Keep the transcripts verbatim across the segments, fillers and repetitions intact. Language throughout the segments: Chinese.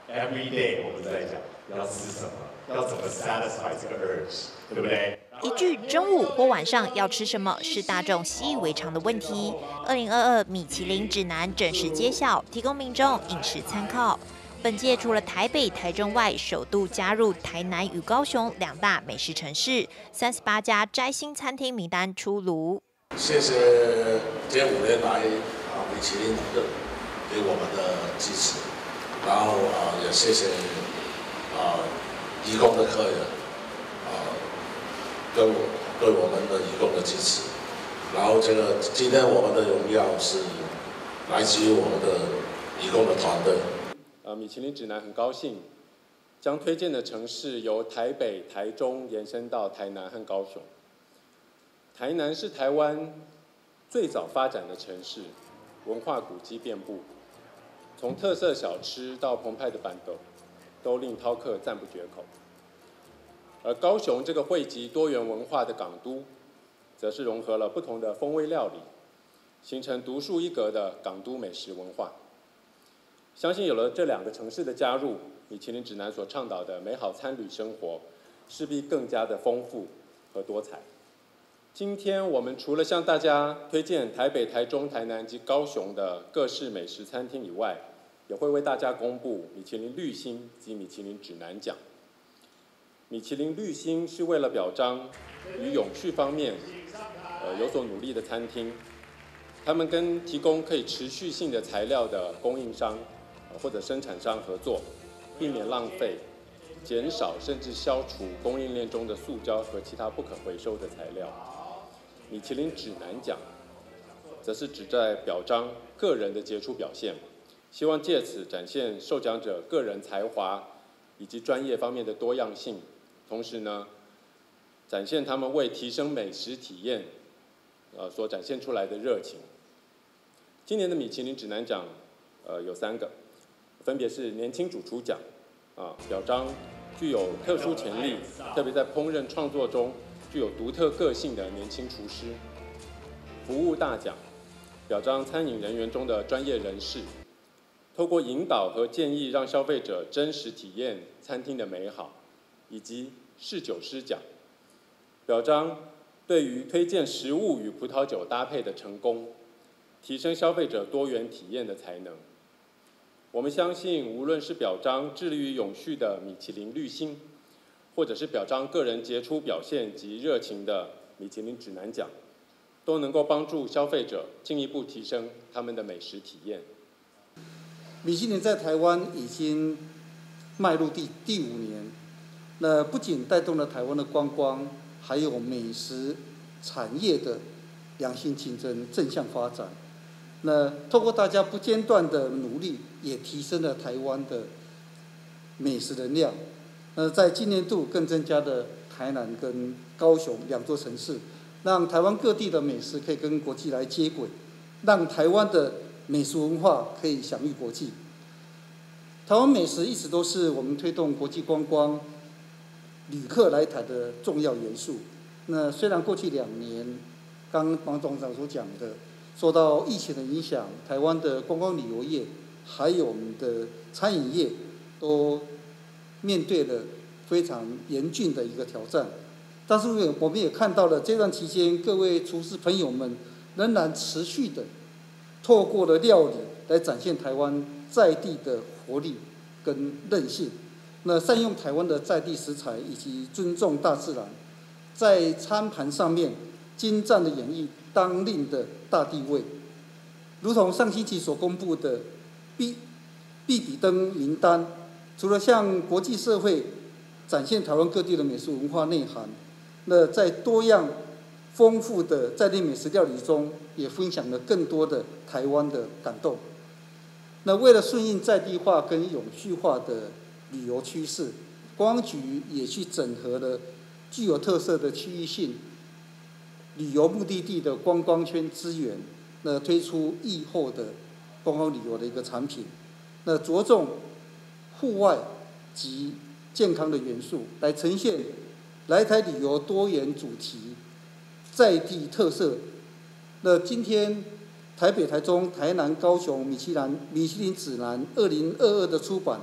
every day 我们在讲要吃什么，要怎么 satisfy 这个 urge， 对不对？ 一句中午或晚上要吃什么是大众习以为常的问题。二零二二米其林指南正式揭晓，提供民众饮食参考。本届除了台北、台中外，首度加入台南与高雄两大美食城市，三十八家摘星餐厅名单出炉。 谢谢这五年来啊米其林给我们的支持，然后啊也谢谢啊义工的客人啊跟我对我们的义工的支持，然后这个今天我们的荣耀是来自于我们的义工的团队。 呃，米其林指南很高兴将推荐的城市由台北、台中延伸到台南和高雄。台南是台湾最早发展的城市，文化古迹遍布，从特色小吃到澎湃的板豆，都令饕客赞不绝口。而高雄这个汇集多元文化的港都，则是融合了不同的风味料理，形成独树一格的港都美食文化。相信有了这两个城市的加入，米其林指南所倡导的美好餐旅生活，势必更加的丰富和多彩。今天我们除了向大家推荐台北、台中、台南及高雄的各式美食餐厅以外，也会为大家公布米其林绿星及米其林指南奖。米其林绿星是为了表彰与永续方面呃有所努力的餐厅，他们跟提供可以持续性的材料的供应商或者生产商合作，避免浪费，减少甚至消除供应链中的塑胶和其他不可回收的材料。米其林指南奖则是旨在表彰个人的杰出表现，希望借此展现受奖者个人才华以及专业方面的多样性，同时呢，展现他们为提升美食体验呃所展现出来的热情。今年的米其林指南奖呃有三个，分别是年轻主厨奖，啊，表彰具有特殊潜力，特别在烹饪创作中具有独特个性的年轻厨师；服务大奖，表彰餐饮人员中的专业人士，透过引导和建议，让消费者真实体验餐厅的美好；以及侍酒师奖，表彰对于推荐食物与葡萄酒搭配的成功，提升消费者多元体验的才能。我们相信，无论是表彰致力于永续的米其林绿星，或者是表彰个人杰出表现及热情的米其林指南奖，都能够帮助消费者进一步提升他们的美食体验。 米其林在台湾已经迈入第第五年，那不仅带动了台湾的观光，还有美食产业的良性竞争、正向发展。那透过大家不间断的努力，也提升了台湾的美食能量。那在今年度更增加了台南跟高雄两座城市，让台湾各地的美食可以跟国际来接轨，让台湾的美食文化可以享誉国际。台湾美食一直都是我们推动国际观光、旅客来台的重要元素。那虽然过去两年，刚刚王董事长所讲的，受到疫情的影响，台湾的观光旅游业还有我们的餐饮业都面对了非常严峻的一个挑战，但是我们也看到了这段期间，各位厨师朋友们仍然持续的透过了料理来展现台湾在地的活力跟韧性。那善用台湾的在地食材以及尊重大自然，在餐盘上面精湛的演绎当令的大地味，如同上星期所公布的必必比登名单，除了向国际社会展现台湾各地的美食文化内涵，那在多样丰富的在地美食料理中，也分享了更多的台湾的感动。那为了顺应在地化跟永续化的旅游趋势，观光局也去整合了具有特色的区域性旅游目的地的观光圈资源，那推出疫后的观光旅游的一个产品，那着重户外及健康的元素，来呈现来台旅游多元主题、在地特色。那今天台北、台中、台南、高雄米其林米其林指南二零二二的出版，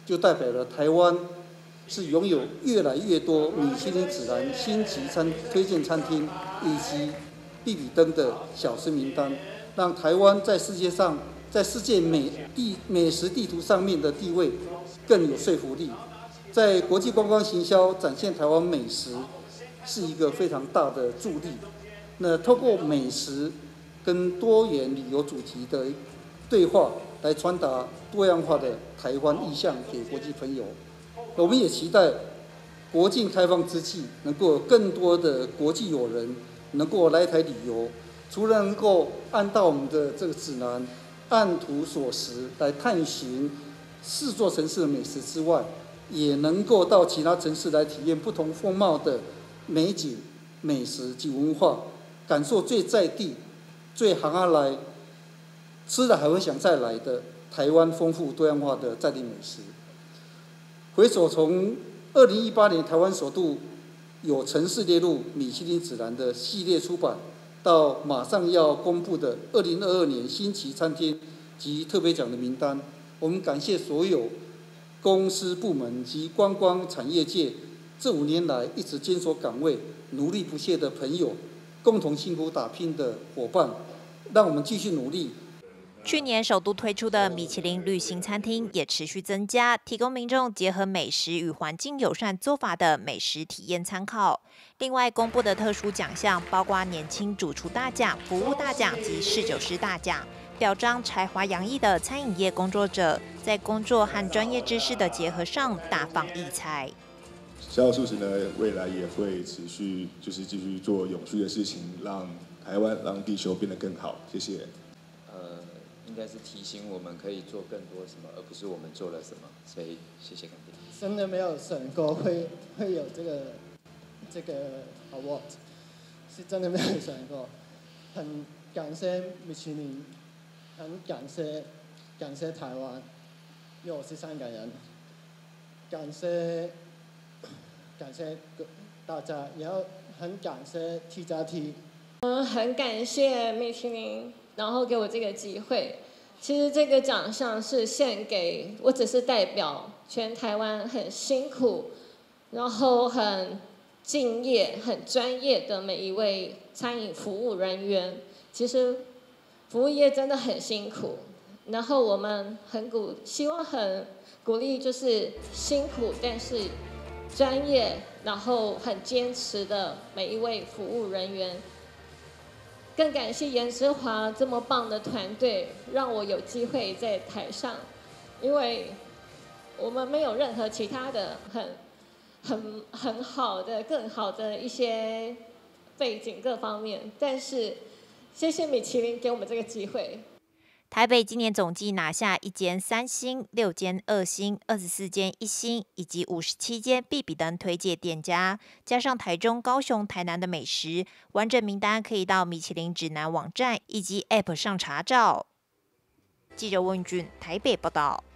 就代表了台湾是拥有越来越多米其林指南星级餐推荐餐厅以及必比登的小吃名单，让台湾在世界上在世界美地美食地图上面的地位更有说服力，在国际观光行销展现台湾美食是一个非常大的助力。那透过美食跟多元旅游主题的对话，来传达多样化的台湾意象给国际朋友。我们也期待国境开放之际，能够有更多的国际友人能够来台旅游，除了能够按照我们的这个指南按图索骥来探寻四座城市的美食之外，也能够到其他城市来体验不同风貌的美景、美食及文化，感受最在地、最行下来吃了还会想再来的台湾丰富多样化的在地美食。回首从二零一八年台湾首度有城市列入米其林指南的系列出版，到马上要公布的二零二二年星级餐厅及特别奖的名单，我们感谢所有公司部门及观光产业界这五年来一直坚守岗位、努力不懈的朋友，共同辛苦打拼的伙伴，让我们继续努力。 去年首度推出的米其林旅行餐厅也持续增加，提供民众结合美食与环境友善做法的美食体验参考。另外公布的特殊奖项包括年轻主厨大奖、服务大奖及侍酒师大奖，表彰才华洋溢的餐饮业工作者在工作和专业知识的结合上大放异彩。 小小素食呢，未来也会持续就是继续做永续的事情，让台湾、让地球变得更好。谢谢。 呃，应该是提醒我们可以做更多什么，而不是我们做了什么。所以谢谢干爹。 真的没有想过会会有这个这个 award， 是真的没有想过。很感谢米其林，很感谢感谢台湾，因为我是香港人。感谢感谢大家，也要很感谢 T 加 T。 嗯，很感谢米其林，然后给我这个机会。其实这个奖项是献给我，只是代表全台湾很辛苦，然后很敬业、很专业的每一位餐饮服务人员。其实服务业真的很辛苦，然后我们很鼓，希望很鼓励，就是辛苦但是专业，然后很坚持的每一位服务人员。更感谢严之华这么棒的团队，让我有机会在台上，因为我们没有任何其他的很很很好的、更好的一些背景各方面，但是谢谢米其林给我们这个机会。 台北今年总计拿下一间三星、六间二星、二十四间一星，以及五十七间必比登推荐店家，加上台中、高雄、台南的美食，完整名单可以到米其林指南网站以及 App 上查找。记者温俊台北报道。